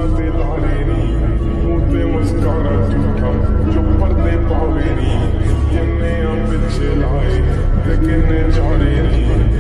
दे लारे नी मुँह ते मुस्कारा झूठा जो पर्दे पावे नी किन्ने पिछे लाए ते किन्ने चाड़े नी